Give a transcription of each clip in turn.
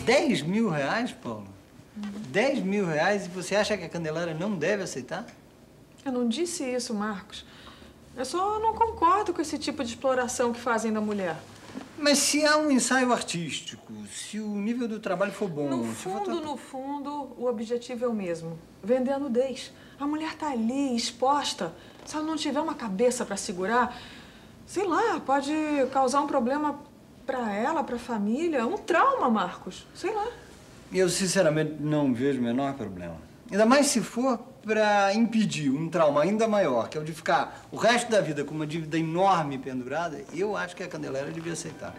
R$10.000, Paulo? R$10.000 e você acha que a Candelária não deve aceitar? Eu não disse isso, Marcos. Eu só não concordo com esse tipo de exploração que fazem da mulher. Mas se há um ensaio artístico, se o nível do trabalho for bom... No fundo, o objetivo é o mesmo. Vender a nudez. A mulher tá ali, exposta. Se ela não tiver uma cabeça pra segurar, sei lá, pode causar um problema pra ela, pra família. Um trauma, Marcos. Sei lá. Eu, sinceramente, não vejo o menor problema. Ainda mais se for para impedir um trauma ainda maior, que é o de ficar o resto da vida com uma dívida enorme pendurada, eu acho que a Candelária devia aceitar.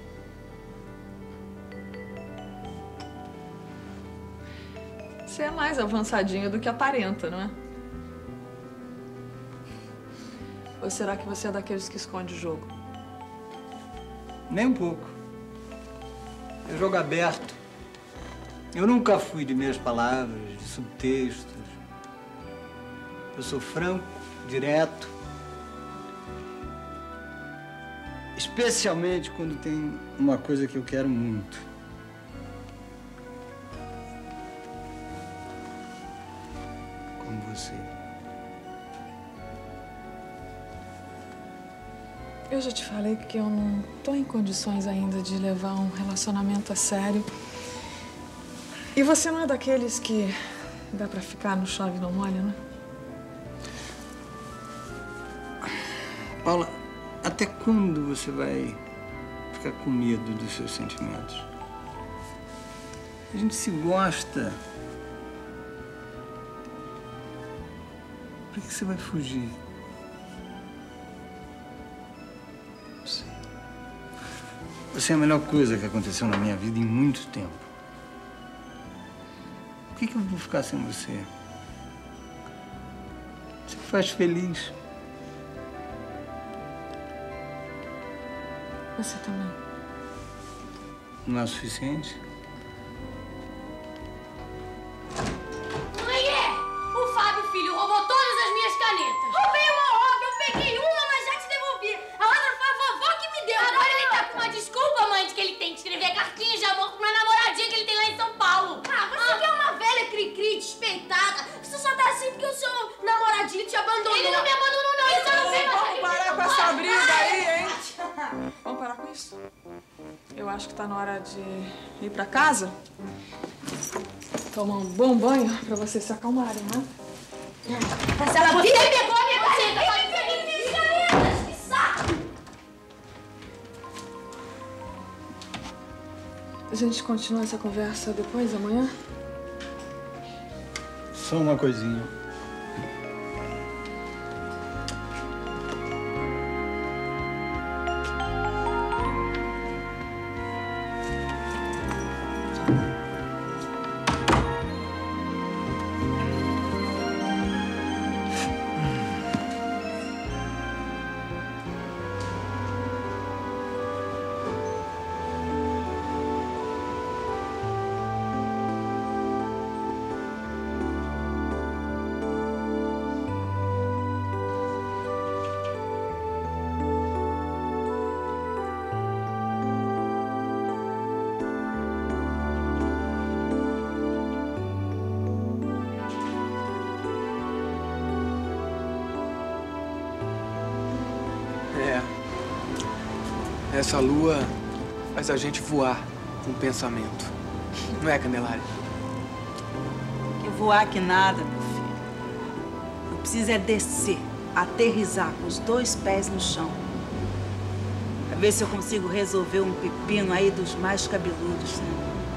Você é mais avançadinho do que aparenta, não é? Ou será que você é daqueles que esconde o jogo? Nem um pouco. É jogo aberto. Eu nunca fui de meias palavras, de subtextos. Eu sou franco, direto. Especialmente quando tem uma coisa que eu quero muito. Como você. Eu já te falei que eu não tô em condições ainda de levar um relacionamento a sério. E você não é daqueles que dá pra ficar no chove e não molha, né? Paula, até quando você vai ficar com medo dos seus sentimentos? A gente se gosta. Por que você vai fugir? Não sei. Você é a melhor coisa que aconteceu na minha vida em muito tempo. Por que eu vou ficar sem você? Você me faz feliz. Você também. Não é o suficiente? Mãe, o Fábio, filho, roubou todas as minhas canetas. Roubei uma obra, eu peguei uma, mas já te devolvi. A outra foi a vovó que me deu. Agora ele tá com uma desculpa, mãe, de que ele tem que escrever cartinhas de amor pra uma namoradinha que ele tem lá em São Paulo. Ah, você que é uma velha cri-cri despeitada. Você só tá assim porque o seu namoradinho te abandonou. Ele não me abandonou, não. Ele só não veio mais. Vamos parar com essa briga aí, hein? Vamos parar com isso? Eu acho que tá na hora de ir pra casa. Tomar um bom banho pra vocês se acalmarem, né? Marcela, você pegou a minha caneta! Vai pegar minhas canetas! Que saco! A gente continua essa conversa depois, amanhã? Só uma coisinha. Essa lua faz a gente voar com o pensamento. Não é, Candelária? Que voar que nada, meu filho. Eu preciso é descer, aterrissar com os 2 pés no chão. Pra ver se eu consigo resolver um pepino aí dos mais cabeludos, né?